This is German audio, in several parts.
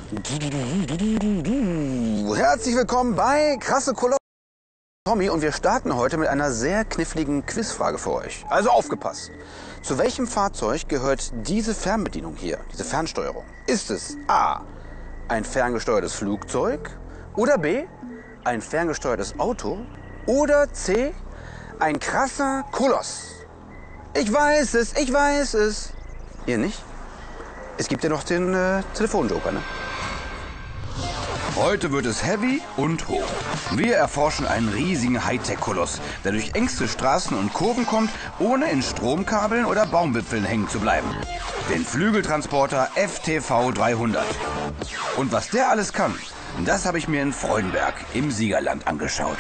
Herzlich willkommen bei Krasse Kolosse Tommy und wir starten heute mit einer sehr kniffligen Quizfrage für euch. Also aufgepasst. Zu welchem Fahrzeug gehört diese Fernbedienung hier, diese Fernsteuerung? Ist es A, ein ferngesteuertes Flugzeug oder B, ein ferngesteuertes Auto oder C, ein krasser Koloss? Ich weiß es. Ihr nicht? Es gibt ja noch den Telefonjoker, ne? Heute wird es heavy und hoch. Wir erforschen einen riesigen Hightech-Koloss, der durch engste Straßen und Kurven kommt, ohne in Stromkabeln oder Baumwipfeln hängen zu bleiben. Den Flügeltransporter FTV 300. Und was der alles kann, das habe ich mir in Freudenberg im Siegerland angeschaut.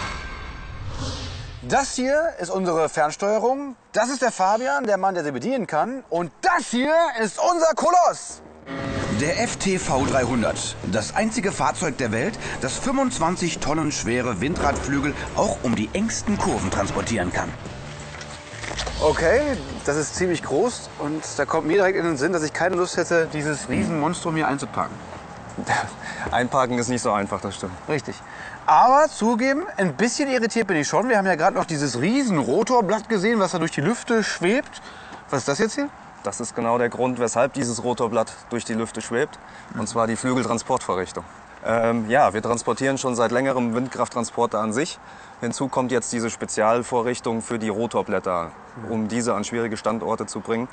Das hier ist unsere Fernsteuerung. Das ist der Fabian, der Mann, der sie bedienen kann. Und das hier ist unser Koloss. Der FTV 300, das einzige Fahrzeug der Welt, das 25 Tonnen schwere Windradflügel auch um die engsten Kurven transportieren kann. Okay, das ist ziemlich groß und da kommt mir direkt in den Sinn, dass ich keine Lust hätte, dieses Riesenmonstrum hier einzupacken. Einparken ist nicht so einfach, das stimmt. Richtig. Aber zugeben, ein bisschen irritiert bin ich schon. Wir haben ja gerade noch dieses riesen Rotorblatt gesehen, was da durch die Lüfte schwebt. Was ist das jetzt hier? Das ist genau der Grund, weshalb dieses Rotorblatt durch die Lüfte schwebt. Und zwar die Flügeltransportvorrichtung. Ja, wir transportieren schon seit längerem Windkrafttransporter an sich. Hinzu kommt jetzt diese Spezialvorrichtung für die Rotorblätter, um diese an schwierige Standorte zu bringen,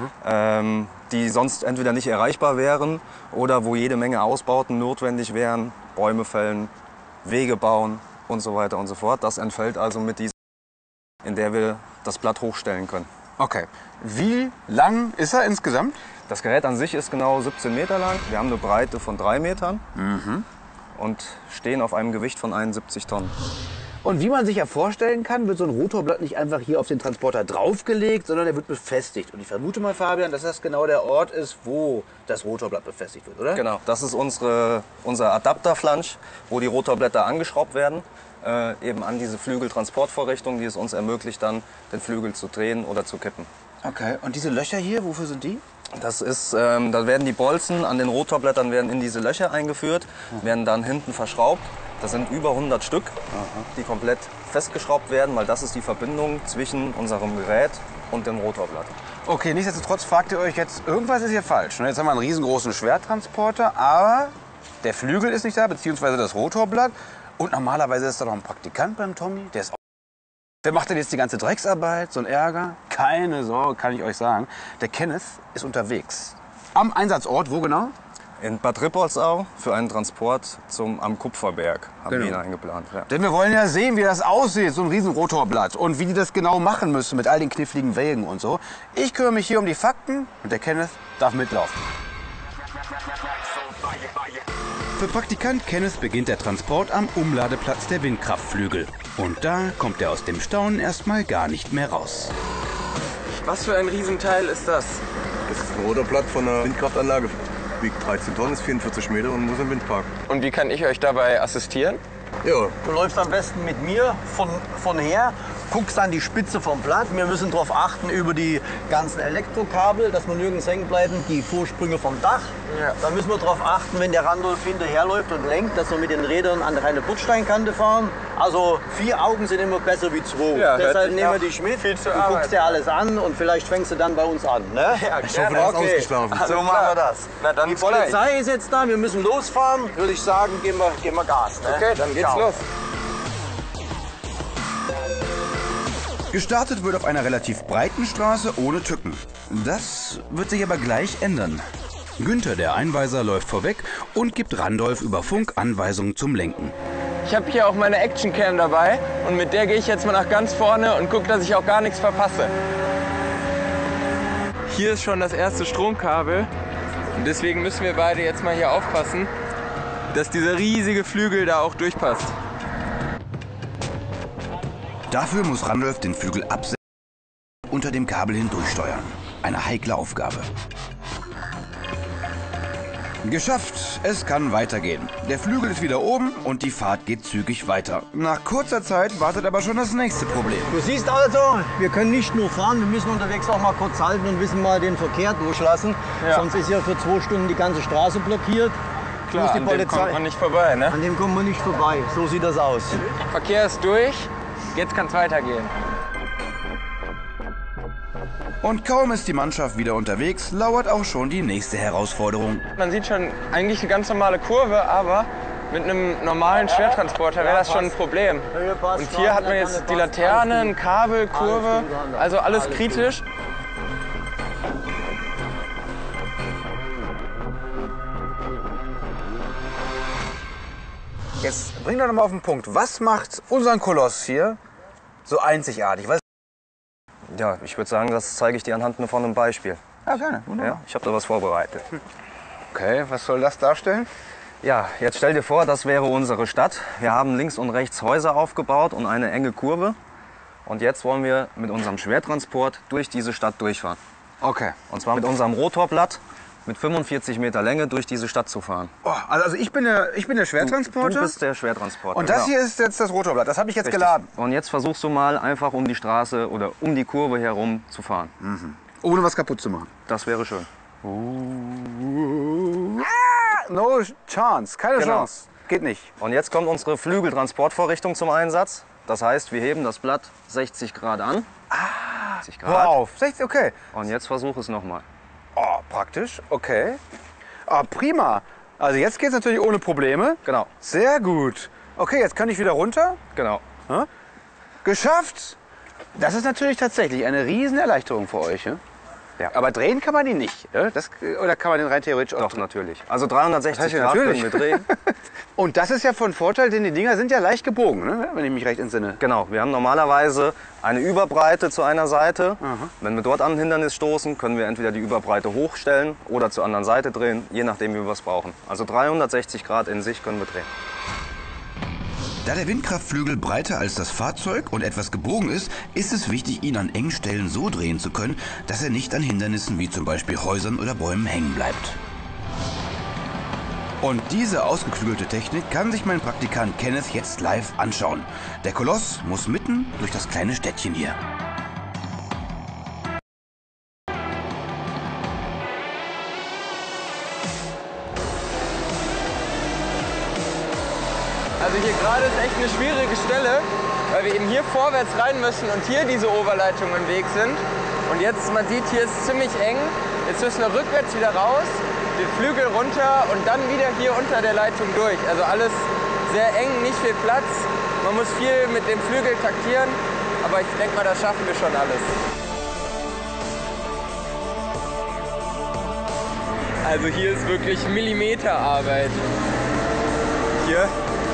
die sonst entweder nicht erreichbar wären oder wo jede Menge Ausbauten notwendig wären, Bäume fällen, Wege bauen und so weiter und so fort. Das entfällt also mit dieser, in der wir das Blatt hochstellen können. Okay. Wie lang ist er insgesamt? Das Gerät an sich ist genau 17 Meter lang. Wir haben eine Breite von 3 Metern und stehen auf einem Gewicht von 71 Tonnen. Und wie man sich ja vorstellen kann, wird so ein Rotorblatt nicht einfach hier auf den Transporter draufgelegt, sondern er wird befestigt. Und ich vermute mal, Fabian, dass das genau der Ort ist, wo das Rotorblatt befestigt wird, oder? Genau, das ist unser Adapterflansch, wo die Rotorblätter angeschraubt werden. Eben an diese Flügeltransportvorrichtung, die es uns ermöglicht, dann den Flügel zu drehen oder zu kippen. Okay, und diese Löcher hier, wofür sind die? Das ist, da werden die Bolzen an den Rotorblättern werden in diese Löcher eingeführt, werden dann hinten verschraubt. Das sind über 100 Stück, die komplett festgeschraubt werden, weil das ist die Verbindung zwischen unserem Gerät und dem Rotorblatt. Okay, nichtsdestotrotz fragt ihr euch jetzt, irgendwas ist hier falsch. Jetzt haben wir einen riesengroßen Schwertransporter, aber der Flügel ist nicht da, beziehungsweise das Rotorblatt. Und normalerweise ist da noch ein Praktikant beim Tommy, der ist auch. Wer macht denn jetzt die ganze Drecksarbeit, so ein Ärger? Keine Sorge, kann ich euch sagen. Der Kenneth ist unterwegs. Am Einsatzort, wo genau? In Bad Rippoldsau für einen Transport am Kupferberg haben wir ihn eingeplant. Ja. Denn wir wollen ja sehen, wie das aussieht, so ein riesen Rotorblatt. Und wie die das genau machen müssen mit all den kniffligen Wägen und so. Ich kümmere mich hier um die Fakten und der Kenneth darf mitlaufen. Für Praktikant Kenneth beginnt der Transport am Umladeplatz der Windkraftflügel. Und da kommt er aus dem Staunen erstmal gar nicht mehr raus. Was für ein Riesenteil ist das? Das ist ein Rotorblatt von einer Windkraftanlage. Wiegt 13 Tonnen, ist 44 Meter und muss im Windpark. Und wie kann ich euch dabei assistieren? Ja, Du läufst am besten mit mir von her, guckst an die Spitze vom Blatt. Wir müssen darauf achten über die ganzen Elektrokabel, dass wir nirgends hängen bleiben, die Vorsprünge vom Dach. Ja. Da müssen wir darauf achten, wenn der Randolph hinterherläuft und lenkt, dass wir mit den Rädern an eine Bordsteinkante fahren. Also 4 Augen sind immer besser wie 2. Ja, Deshalb nehmen wir dich mit, viel zu du Arbeit. guckst dir alles an und vielleicht fängst du dann bei uns an. Ne? Ja, ich hoffe, der ist ausgeschlafen. So machen wir das. Na, dann Die bis gleich. Polizei ist jetzt da, wir müssen losfahren. Würde ich sagen, geben wir Gas. Ne? Okay, dann geht's Ciao. los. Gestartet wird auf einer relativ breiten Straße ohne Tücken. Das wird sich aber gleich ändern. Günther, der Einweiser, läuft vorweg und gibt Randolph über Funk Anweisungen zum Lenken. Ich habe hier auch meine Actioncam dabei und mit der gehe ich jetzt mal nach ganz vorne und gucke, dass ich auch gar nichts verpasse. Hier ist schon das erste Stromkabel und deswegen müssen wir beide jetzt mal hier aufpassen, dass dieser riesige Flügel da auch durchpasst. Dafür muss Randolph den Flügel absetzen und unter dem Kabel hindurchsteuern. Eine heikle Aufgabe. Geschafft, es kann weitergehen. Der Flügel ist wieder oben und die Fahrt geht zügig weiter. Nach kurzer Zeit wartet aber schon das nächste Problem. Du siehst also, wir können nicht nur fahren, wir müssen unterwegs auch mal kurz halten und müssen mal den Verkehr durchlassen. Ja. Sonst ist ja für 2 Stunden die ganze Straße blockiert. klar, die an dem Polizei. kommt man nicht vorbei, ne? An dem kommen wir nicht vorbei. So sieht das aus. Verkehr ist durch, jetzt kann es weitergehen. Und kaum ist die Mannschaft wieder unterwegs, lauert auch schon die nächste Herausforderung. Man sieht schon eigentlich eine ganz normale Kurve, aber mit einem normalen Schwertransporter wäre das schon ein Problem. Und hier hat man jetzt die Laterne, ein Kabel, Kurve, also alles kritisch. Jetzt bring doch noch mal auf den Punkt. Was macht unseren Koloss hier so einzigartig? Was Ja, ich würde sagen, das zeige ich dir anhand von einem Beispiel. ja, gerne. Wunderbar. Ja, ich habe da was vorbereitet. Okay, was soll das darstellen? Ja, jetzt stell dir vor, das wäre unsere Stadt. Wir haben links und rechts Häuser aufgebaut und eine enge Kurve. Und jetzt wollen wir mit unserem Schwertransport durch diese Stadt durchfahren. Okay. Und zwar mit unserem Rotorblatt mit 45 Meter Länge durch diese Stadt zu fahren. Oh, also ich bin der Schwertransporter. Du bist der Schwertransporter. Und das genau. hier ist jetzt das Rotorblatt. Das habe ich jetzt Richtig. geladen. Und jetzt versuchst du mal einfach um die Straße oder um die Kurve herum zu fahren. Ohne was kaputt zu machen. Das wäre schön. No chance. Keine Genau. Chance. Geht nicht. Und jetzt kommt unsere Flügeltransportvorrichtung zum Einsatz. Das heißt, wir heben das Blatt 60 Grad an. 60 Grad. Hör auf. 60, okay. Und jetzt versuch es nochmal. Oh, praktisch. Okay. Ah, prima. Also jetzt geht es natürlich ohne Probleme. Genau, Sehr gut. Okay, jetzt kann ich wieder runter. genau. Geschafft. Das ist natürlich tatsächlich eine Riesenerleichterung für euch. Ja? Ja. Aber drehen kann man ihn nicht. Ja? Oder kann man den rein theoretisch auch Doch, natürlich. Also 360 Das heißt ja Grad natürlich. können wir drehen. Und das ist ja von Vorteil, denn die Dinger sind ja leicht gebogen, ne? Wenn ich mich recht entsinne. Genau, wir haben normalerweise eine Überbreite zu einer Seite. Wenn wir dort an ein Hindernis stoßen, können wir entweder die Überbreite hochstellen oder zur anderen Seite drehen, je nachdem, wie wir es brauchen. Also 360 Grad in sich können wir drehen. Da der Windkraftflügel breiter als das Fahrzeug und etwas gebogen ist, ist es wichtig, ihn an engen Stellen so drehen zu können, dass er nicht an Hindernissen wie zum Beispiel Häusern oder Bäumen hängen bleibt. Und diese ausgeklügelte Technik kann sich mein Praktikant Kenneth jetzt live anschauen. Der Koloss muss mitten durch das kleine Städtchen hier. Also hier gerade ist echt eine schwierige Stelle, weil wir eben hier vorwärts rein müssen und hier diese Oberleitungen im Weg sind. Und jetzt, man sieht, hier ist es ziemlich eng. Jetzt müssen wir rückwärts wieder raus, den Flügel runter und dann wieder hier unter der Leitung durch. Also alles sehr eng, nicht viel Platz. Man muss viel mit dem Flügel taktieren, aber ich denke mal, das schaffen wir schon alles. Also hier ist wirklich Millimeterarbeit. Hier.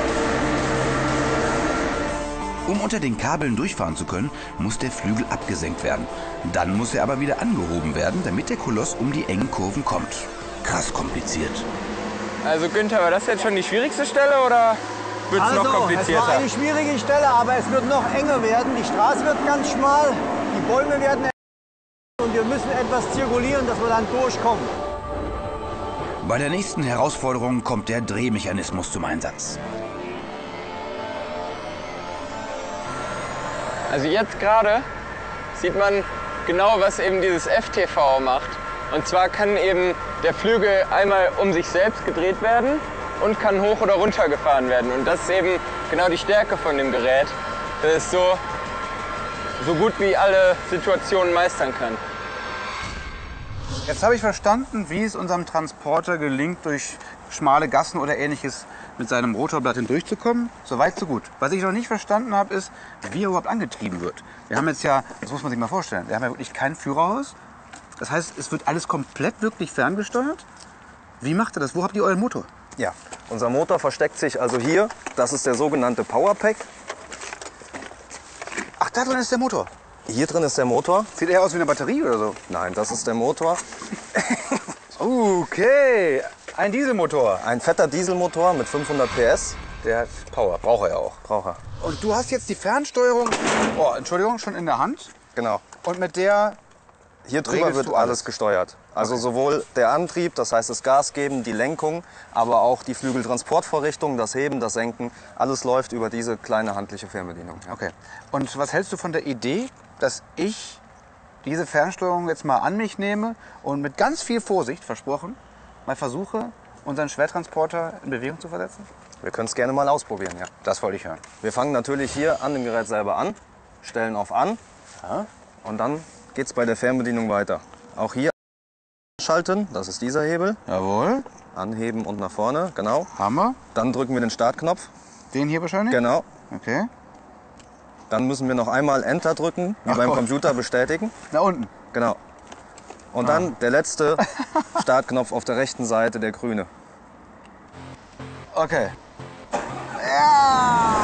Um unter den Kabeln durchfahren zu können, muss der Flügel abgesenkt werden. Dann muss er aber wieder angehoben werden, damit der Koloss um die engen Kurven kommt. Krass kompliziert. Also Günther, war das jetzt schon die schwierigste Stelle oder wird es noch Es komplizierter? war eine schwierige Stelle, aber es wird noch enger werden. Die Straße wird ganz schmal, die Bäume werden und wir müssen etwas zirkulieren, dass wir dann durchkommen. Bei der nächsten Herausforderung kommt der Drehmechanismus zum Einsatz. Also jetzt gerade sieht man genau, was eben dieses FTV macht. Und zwar kann eben der Flügel einmal um sich selbst gedreht werden und kann hoch oder runter gefahren werden. Und das ist eben genau die Stärke von dem Gerät, dass es so gut wie alle Situationen meistern kann. Jetzt habe ich verstanden, wie es unserem Transporter gelingt, durch schmale Gassen oder Ähnliches mit seinem Rotorblatt hindurchzukommen. So weit, so gut. Was ich noch nicht verstanden habe, ist, wie er überhaupt angetrieben wird. Wir haben jetzt ja, das muss man sich mal vorstellen, wir haben ja wirklich kein Führerhaus. Das heißt, es wird alles komplett wirklich ferngesteuert. Wie macht ihr das? Wo habt ihr euren Motor? Ja, unser Motor versteckt sich also hier. Das ist der sogenannte Powerpack. Ach, da drin ist der Motor. Hier drin ist der Motor. Sieht eher aus wie eine Batterie oder so. Nein, das ist der Motor. Okay, ein Dieselmotor. Ein fetter Dieselmotor mit 500 PS. Der hat Power, braucht er ja auch. Braucht er. Und du hast jetzt die Fernsteuerung, oh, Entschuldigung, schon in der Hand. Genau. Und mit der, Hier drüber Regelst wird du alles alles? gesteuert. Also sowohl der Antrieb, das heißt das Gas geben, die Lenkung, aber auch die Flügeltransportvorrichtung, das Heben, das Senken. Alles läuft über diese kleine handliche Fernbedienung. Ja. okay. Und was hältst du von der Idee, dass ich diese Fernsteuerung jetzt mal an mich nehme und mit ganz viel Vorsicht, versprochen, mal versuche, unseren Schwertransporter in Bewegung zu versetzen? Wir können es gerne mal ausprobieren, ja. Das wollte ich hören. Wir fangen natürlich hier an dem Gerät selber an, stellen auf an und dann geht es bei der Fernbedienung weiter. Auch hier schalten, das ist dieser Hebel. Jawohl. Anheben und nach vorne, genau. Hammer. Dann drücken wir den Startknopf. Den hier wahrscheinlich? Genau. Okay. Dann müssen wir noch einmal Enter drücken, wie beim Computer bestätigen. Da unten. Genau. Und dann der letzte Startknopf auf der rechten Seite, der grüne. Okay. Ja!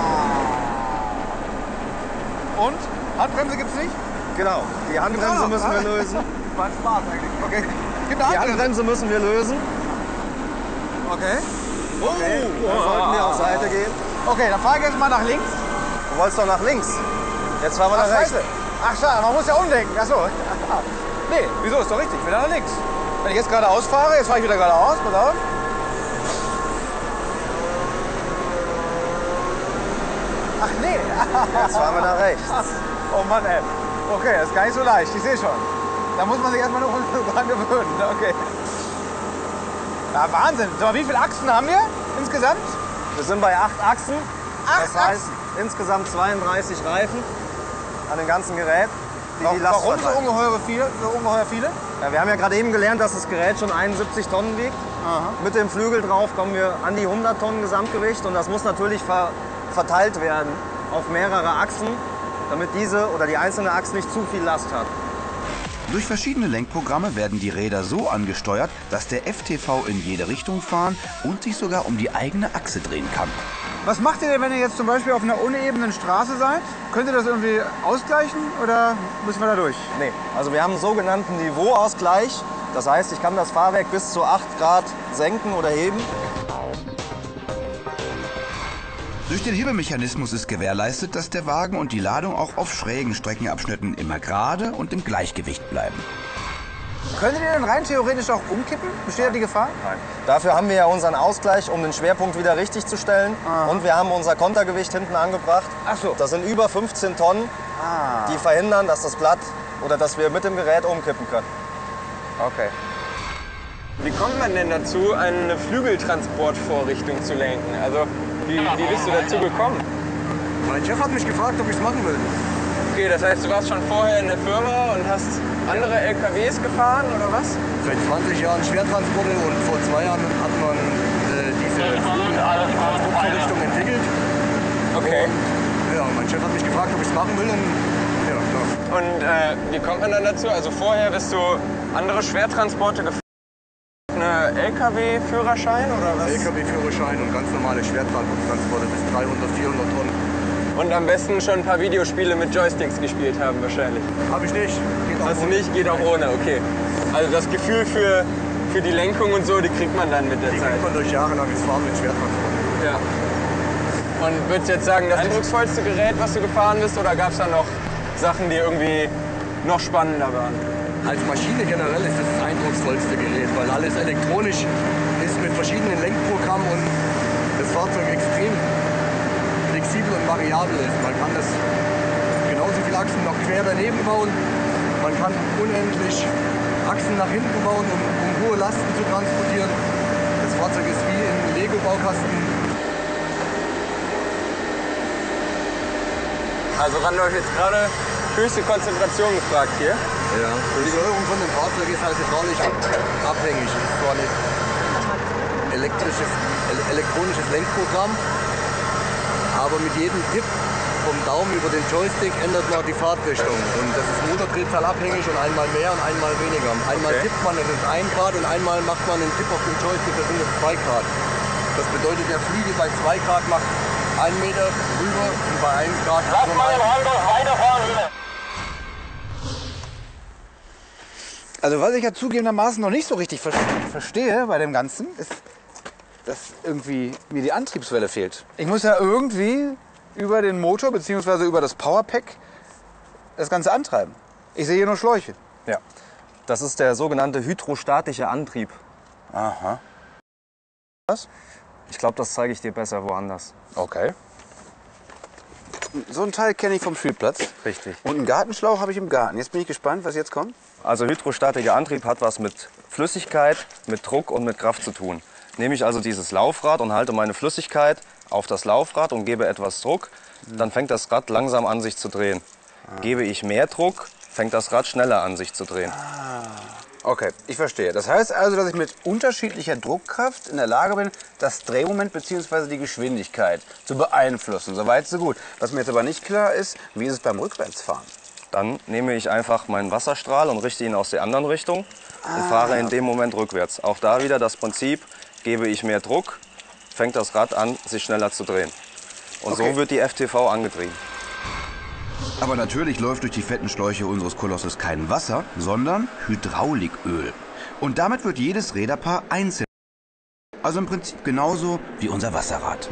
Und? Handbremse gibt's nicht? Genau. Die Handbremse müssen wir lösen. Macht Spaß eigentlich. Okay. Gibt Die eine Handbremse? Handbremse müssen wir lösen. Okay. Okay. Dann sollten wir auf Seite gehen. Okay, dann fahre ich jetzt mal nach links. Du wolltest doch nach links. Jetzt fahren wir nach rechts. Scheiße. Ach schade, man muss ja umdenken. Ach so. Nee, wieso? Ist doch richtig. Wieder nach links. Wenn ich jetzt geradeaus fahre, jetzt fahre ich wieder geradeaus. Pass auf. Ach nee. Jetzt fahren wir nach rechts. Oh Mann, ey. Okay, das ist gar nicht so leicht. Ich sehe schon. Da muss man sich erstmal noch dran gewöhnen. Okay. Ja, Wahnsinn. So, wie viele Achsen haben wir insgesamt? Wir sind bei 8 Achsen. 8 Das heißt Achsen? insgesamt 32 Reifen an dem ganzen Gerät. Die Last Warum so verteilen. ungeheuer viele? Ja, wir haben ja gerade eben gelernt, dass das Gerät schon 71 Tonnen wiegt. Mit dem Flügel drauf kommen wir an die 100 Tonnen Gesamtgewicht. Und das muss natürlich verteilt werden auf mehrere Achsen, damit diese oder die einzelne Achse nicht zu viel Last hat. Durch verschiedene Lenkprogramme werden die Räder so angesteuert, dass der FTV in jede Richtung fahren und sich sogar um die eigene Achse drehen kann. Was macht ihr denn, wenn ihr jetzt zum Beispiel auf einer unebenen Straße seid? Könnt ihr das irgendwie ausgleichen oder müssen wir da durch? Nee, also wir haben einen sogenannten Niveauausgleich. Das heißt, ich kann das Fahrwerk bis zu 8 Grad senken oder heben. Durch den Hebelmechanismus ist gewährleistet, dass der Wagen und die Ladung auch auf schrägen Streckenabschnitten immer gerade und im Gleichgewicht bleiben. Könntet ihr denn rein theoretisch auch umkippen? Besteht da die Gefahr? Nein. Dafür haben wir ja unseren Ausgleich, um den Schwerpunkt wieder richtig zu stellen. Und wir haben unser Kontergewicht hinten angebracht. Ach so. Das sind über 15 Tonnen, die verhindern, dass das Blatt oder dass wir mit dem Gerät umkippen können. Okay. Wie kommt man denn dazu, eine Flügeltransportvorrichtung zu lenken? Also, wie bist du dazu gekommen? Mein Chef hat mich gefragt, ob ich es machen will. Okay, das heißt, du warst schon vorher in der Firma und hast andere LKWs gefahren oder was? Seit 20 Jahren Schwertransporte und vor 2 Jahren hat man diese Flügeltransportvorrichtung entwickelt. Okay. Ja, mein Chef hat mich gefragt, ob ich es machen will. Und, ja, klar. Und wie kommt man dann dazu? Also vorher bist du andere Schwertransporte gefahren? Eine LKW-Führerschein oder was? LKW-Führerschein und ganz normale Schwertransporte bis 300, 400 Tonnen. Und am besten schon ein paar Videospiele mit Joysticks gespielt haben wahrscheinlich. Habe ich nicht. Geht auch Hast du ohne. nicht? Geht auch ohne, okay. Also das Gefühl für die Lenkung und so, die kriegt man dann mit der Die Zeit. kriegt man durch jahrelanges Fahren mit Schwertransport. Ja. Und würdest du jetzt sagen, das eindrucksvollste Gerät, was du gefahren bist, oder gab es da noch Sachen, die irgendwie noch spannender waren? Als Maschine generell ist es das eindrucksvollste Gerät, weil alles elektronisch ist mit verschiedenen Lenkprogrammen und das Fahrzeug extrem flexibel und variabel ist. Man kann das genauso viele Achsen noch quer daneben bauen. Man kann unendlich Achsen nach hinten bauen, um hohe Lasten zu transportieren. Das Fahrzeug ist wie ein Lego-Baukasten. Also Randolph, jetzt gerade höchste Konzentration gefragt hier. Ja. Die Steuerung von dem Fahrzeug ist halt hydraulisch abhängig. Es ist zwar ein elektronisches Lenkprogramm, aber mit jedem Tipp vom Daumen über den Joystick ändert man die Fahrtrichtung. Und das ist Motordrehzahl abhängig und einmal mehr und einmal weniger. Einmal tippt man, das ist 1 Grad und einmal macht man einen Tipp auf dem Joystick, das sind 2 Grad. Das bedeutet, der Flügel bei 2 Grad macht 1 Meter rüber und bei 1 Grad... Lass mal den Randolph weiterfahren wieder. Also was ich ja zugegebenermaßen noch nicht so richtig verstehe bei dem Ganzen, ist, dass irgendwie mir die Antriebswelle fehlt. Ich muss ja irgendwie über den Motor bzw. über das Powerpack das Ganze antreiben. Ich sehe hier nur Schläuche. Ja. Das ist der sogenannte hydrostatische Antrieb. Aha. Was? Ich glaube, das zeige ich dir besser woanders. Okay. So ein Teil kenne ich vom Spielplatz. Richtig. Und einen Gartenschlauch habe ich im Garten. Jetzt bin ich gespannt, was jetzt kommt. Also hydrostatischer Antrieb hat was mit Flüssigkeit mit Druck und mit Kraft zu tun. Nehme ich also dieses Laufrad und halte meine Flüssigkeit auf das Laufrad und gebe etwas Druck, dann fängt das Rad langsam an sich zu drehen. Gebe ich mehr Druck, fängt das Rad schneller an sich zu drehen. Okay, ich verstehe. Das heißt also, dass ich mit unterschiedlicher Druckkraft in der Lage bin, das Drehmoment bzw. die Geschwindigkeit zu beeinflussen. Soweit so gut. Was mir jetzt aber nicht klar ist, wie ist es beim Rückwärtsfahren? Dann nehme ich einfach meinen Wasserstrahl und richte ihn aus der anderen Richtung und fahre in dem Moment rückwärts. Auch da wieder das Prinzip, gebe ich mehr Druck, fängt das Rad an, sich schneller zu drehen. Und so wird die FTV angetrieben. Aber natürlich läuft durch die fetten Schläuche unseres Kolosses kein Wasser, sondern Hydrauliköl. Und damit wird jedes Räderpaar einzeln. Also im Prinzip genauso wie unser Wasserrad.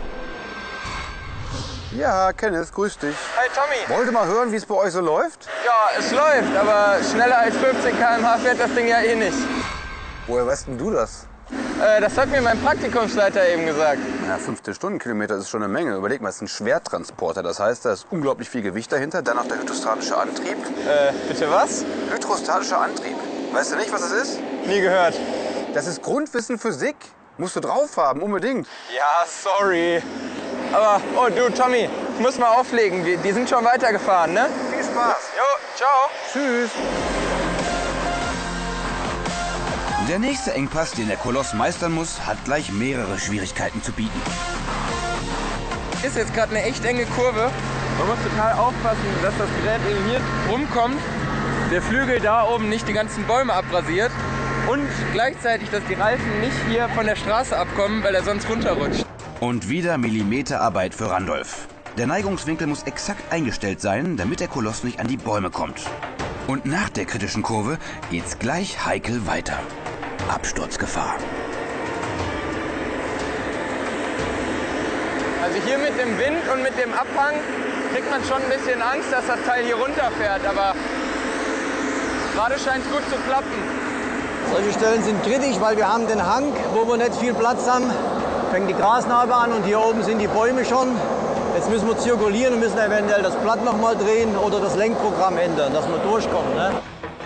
Ja, Kenneth, grüß dich. Hi Tommy. Wollt ihr mal hören, wie es bei euch so läuft? Ja, es läuft, aber schneller als 15 km/h fährt das Ding ja eh nicht. Woher weißt denn du das? Das hat mir mein Praktikumsleiter eben gesagt. Ja, 15 Stundenkilometer ist schon eine Menge. Überleg mal, es ist ein Schwertransporter. Das heißt, da ist unglaublich viel Gewicht dahinter. Dann noch der hydrostatische Antrieb. Bitte was? Hydrostatischer Antrieb. Weißt du nicht, was das ist? Nie gehört. Das ist Grundwissen Physik. Musst du drauf haben, unbedingt. Ja, sorry. Aber, oh du Tommy, ich muss mal auflegen. Die sind schon weitergefahren, ne? Viel Spaß. Jo, ciao. Tschüss. Der nächste Engpass, den der Koloss meistern muss, hat gleich mehrere Schwierigkeiten zu bieten. Ist jetzt gerade eine echt enge Kurve. Man muss total aufpassen, dass das Gerät eben hier rumkommt. Der Flügel da oben nicht die ganzen Bäume abrasiert. Und gleichzeitig, dass die Reifen nicht hier von der Straße abkommen, weil er sonst runterrutscht. Und wieder Millimeterarbeit für Randolph. Der Neigungswinkel muss exakt eingestellt sein, damit der Koloss nicht an die Bäume kommt. Und nach der kritischen Kurve geht's gleich heikel weiter. Absturzgefahr. Also hier mit dem Wind und mit dem Abhang kriegt man schon ein bisschen Angst, dass das Teil hier runterfährt. Aber gerade scheint es gut zu klappen. Solche Stellen sind kritisch, weil wir haben den Hang, wo wir nicht viel Platz haben. Fängt die Grasnarbe an und hier oben sind die Bäume schon. Jetzt müssen wir zirkulieren und müssen eventuell das Blatt noch mal drehen oder das Lenkprogramm ändern, dass wir durchkommen. Ne?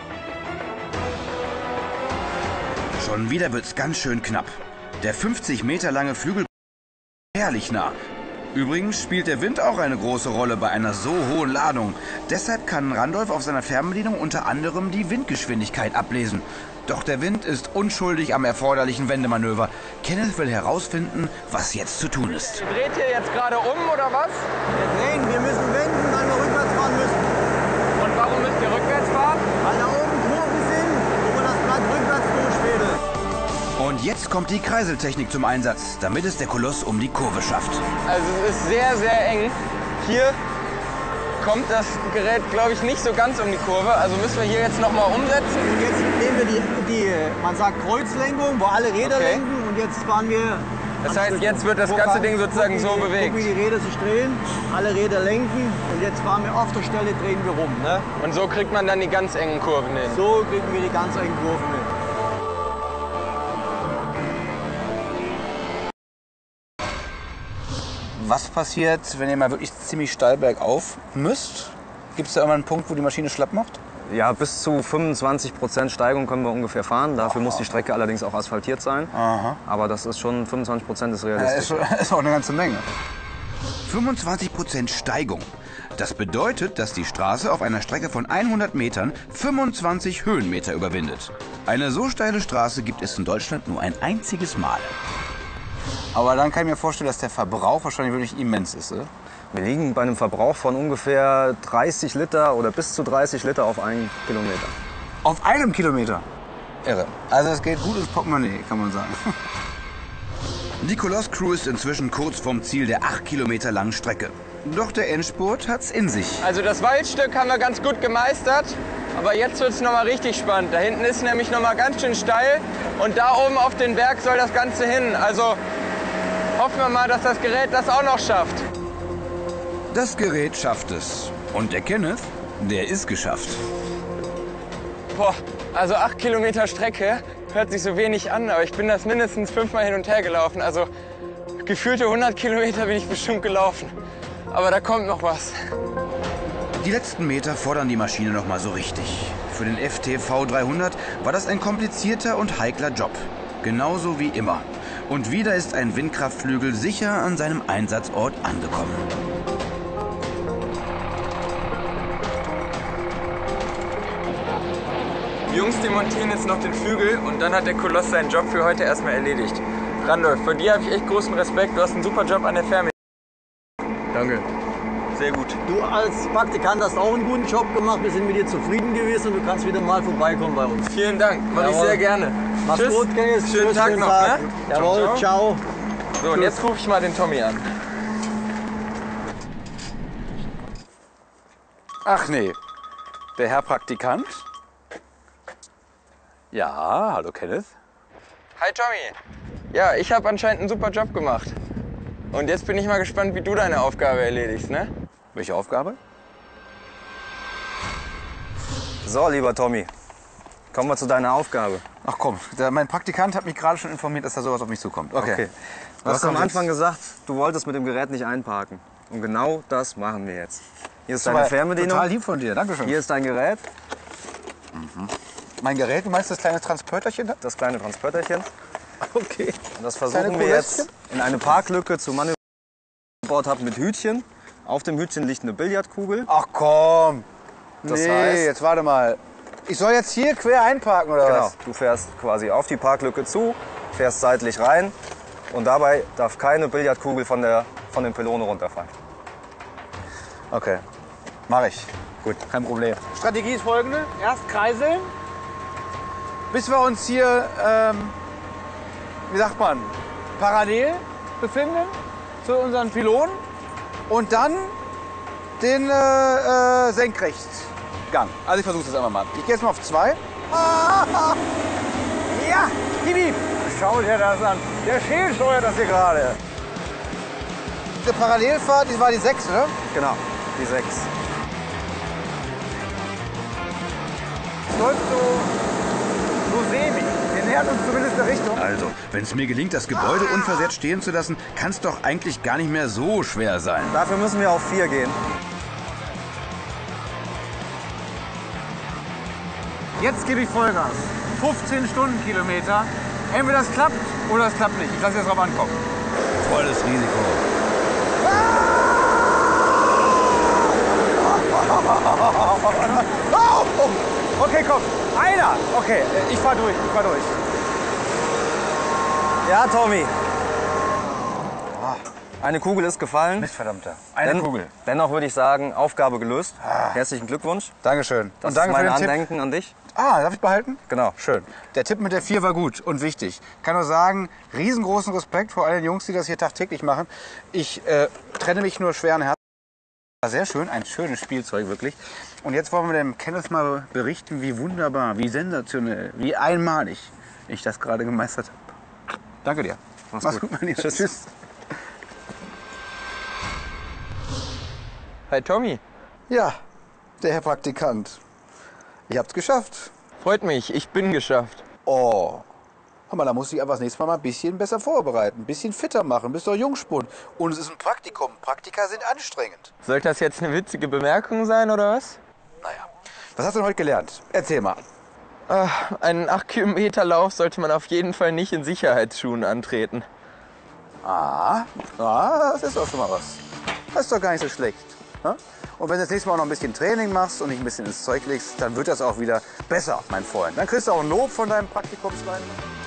Schon wieder wird's ganz schön knapp. Der 50 Meter lange Flügel ist herrlich nah. Übrigens spielt der Wind auch eine große Rolle bei einer so hohen Ladung. Deshalb kann Randolph auf seiner Fernbedienung unter anderem die Windgeschwindigkeit ablesen. Doch der Wind ist unschuldig am erforderlichen Wendemanöver. Kenneth will herausfinden, was jetzt zu tun ist. Dreht ihr jetzt gerade um oder was? Wir drehen, wir müssen wenden, weil wir rückwärts fahren müssen. Und warum müsst ihr rückwärts fahren? Weil da oben Kurven sind, wo wir das Blatt rückwärts durchfädeln. Und jetzt kommt die Kreiseltechnik zum Einsatz, damit es der Koloss um die Kurve schafft. Also es ist sehr, sehr eng. Hier kommt das Gerät, glaube ich, nicht so ganz um die Kurve. Also müssen wir hier jetzt noch mal umsetzen. Und jetzt nehmen wir die man sagt Kreuzlenkung, wo alle Räder lenken. Und jetzt fahren wir... Das heißt, jetzt wird das ganze Ding sozusagen so bewegt. Guck, wie die Räder sich drehen, alle Räder lenken. Und jetzt fahren wir auf der Stelle, drehen wir rum. Ne? Und so kriegt man dann die ganz engen Kurven hin. So kriegen wir die ganz engen Kurven hin. Was passiert, wenn ihr mal wirklich ziemlich steil bergauf müsst? Gibt es da immer einen Punkt, wo die Maschine schlapp macht? Ja, bis zu 25% Steigung können wir ungefähr fahren. Dafür muss die Strecke allerdings auch asphaltiert sein. Aha. Aber das ist schon 25% ist Ja, realistisch. ist auch eine ganze Menge. 25% Steigung. Das bedeutet, dass die Straße auf einer Strecke von 100 Metern 25 Höhenmeter überwindet. Eine so steile Straße gibt es in Deutschland nur ein einziges Mal. Aber dann kann ich mir vorstellen, dass der Verbrauch wahrscheinlich wirklich immens ist, oder? Wir liegen bei einem Verbrauch von ungefähr 30 Liter oder bis zu 30 Liter auf einen Kilometer. Auf einem Kilometer? Irre. Also es geht gut ins Portemonnaie, kann man sagen. Die Koloss-Crew ist inzwischen kurz vorm Ziel der 8 Kilometer langen Strecke. Doch der Endspurt hat's in sich. Also das Waldstück haben wir ganz gut gemeistert. Aber jetzt wird es noch mal richtig spannend. Da hinten ist nämlich noch mal ganz schön steil. Und da oben auf den Berg soll das Ganze hin. Also hoffen wir mal, dass das Gerät das auch noch schafft. Das Gerät schafft es. Und der Kenneth, der ist geschafft. Boah, also 8 Kilometer Strecke hört sich so wenig an, aber ich bin das mindestens 5-mal hin und her gelaufen. Also gefühlte 100 Kilometer bin ich bestimmt gelaufen. Aber da kommt noch was. Die letzten Meter fordern die Maschine noch mal so richtig. Für den FTV 300 war das ein komplizierter und heikler Job. Genauso wie immer. Und wieder ist ein Windkraftflügel sicher an seinem Einsatzort angekommen. Die Jungs demontieren jetzt noch den Flügel und dann hat der Koloss seinen Job für heute erstmal erledigt. Randolph, von dir habe ich echt großen Respekt. Du hast einen super Job an der Ferme. Danke. Sehr gut. Du als Praktikant hast auch einen guten Job gemacht. Wir sind mit dir zufrieden gewesen und du kannst wieder mal vorbeikommen bei uns. Vielen Dank, mache ich Jawohl. sehr gerne. Mach's Tschüss. gut, Dennis. Schönen Tschüss, Tag noch. Tag. Ne? Jawohl, ciao. So, und jetzt rufe ich mal den Tommy an. Ach nee, der Herr Praktikant? Ja, hallo Kenneth. Hi Tommy. Ja, ich habe anscheinend einen super Job gemacht. Und jetzt bin ich mal gespannt, wie du deine Aufgabe erledigst, ne? Welche Aufgabe? So, lieber Tommy, kommen wir zu deiner Aufgabe. Ach komm, mein Praktikant hat mich gerade schon informiert, dass da sowas auf mich zukommt. Okay. Du hast am kommt Anfang jetzt? gesagt, du wolltest mit dem Gerät nicht einparken. Und genau das machen wir jetzt. Hier ist Aber deine Fernbedienung. Total lieb von dir, dankeschön. Hier ist dein Gerät, Mein Gerät, du meinst das kleine Transporterchen da? das kleine Transporterchen. Okay. Und das Kleine versuchen wir Kulöschen? jetzt in eine Parklücke zu manövrieren. Gebaut habe mit Hütchen. Auf dem Hütchen liegt eine Billardkugel. Ach komm. Das Nee, heißt- jetzt warte mal. Ich soll jetzt hier quer einparken oder Genau, was? du fährst quasi auf die Parklücke zu, fährst seitlich rein und dabei darf keine Billardkugel von den Pylonen runterfallen. Okay, mach ich. Gut, kein Problem. Strategie ist folgende. Erst kreiseln, bis wir uns hier, wie sagt man, parallel befinden zu unseren Pylonen. Und dann den Senkrechtgang. Also ich versuche das einmal mal. Ich gehe jetzt mal auf 2. Ja, Hibi, schau dir das an. Der Scheel steuert das hier gerade. Diese Parallelfahrt, die war die 6, oder? Genau, die 6. Läuft so semi. Wir nähern uns zumindest der Richtung. Also, wenn es mir gelingt, das Gebäude unversehrt stehen zu lassen, kann es doch eigentlich gar nicht mehr so schwer sein. Dafür müssen wir auf 4 gehen. Jetzt gebe ich Vollgas. 15 Stundenkilometer. Entweder das klappt oder es klappt nicht. Ich lasse jetzt drauf ankommen. Volles Risiko. Oh, okay, komm. Einer. Okay, ich fahr durch. Ja, Tommy. Eine Kugel ist gefallen. Mistverdammter. Dennoch würde ich sagen, Aufgabe gelöst. Herzlichen Glückwunsch. Dankeschön. Das Und danke ist mein für den Tipp. Andenken an dich. Ah, darf ich behalten? Genau. Schön. Der Tipp mit der 4 war gut und wichtig. Kann nur sagen, riesengroßen Respekt vor allen Jungs, die das hier tagtäglich machen. Ich trenne mich nur schweren Herzens. War sehr schön, ein schönes Spielzeug wirklich. Und jetzt wollen wir dem Kenneth mal berichten, wie wunderbar, wie sensationell, wie einmalig ich das gerade gemeistert habe. Danke dir. Mach's gut, mein Lieber. Tschüss. Hi Tommy. Ja, der Herr Praktikant. Ihr habt's geschafft. Freut mich, ich bin geschafft. Oh. Hör mal, da muss ich einfach das nächste Mal ein bisschen besser vorbereiten, ein bisschen fitter machen, bist doch Jungspund. Und es ist ein Praktikum. Praktika sind anstrengend. Soll das jetzt eine witzige Bemerkung sein oder was? Naja. Was hast du denn heute gelernt? Erzähl mal. Einen 8-Kilometer-Lauf sollte man auf jeden Fall nicht in Sicherheitsschuhen antreten. Das ist doch schon mal was. Das ist doch gar nicht so schlecht. Ja? Und wenn du das nächste Mal auch noch ein bisschen Training machst und dich ein bisschen ins Zeug legst, dann wird das auch wieder besser, mein Freund. Dann kriegst du auch ein Lob von deinem Praktikumsleiter.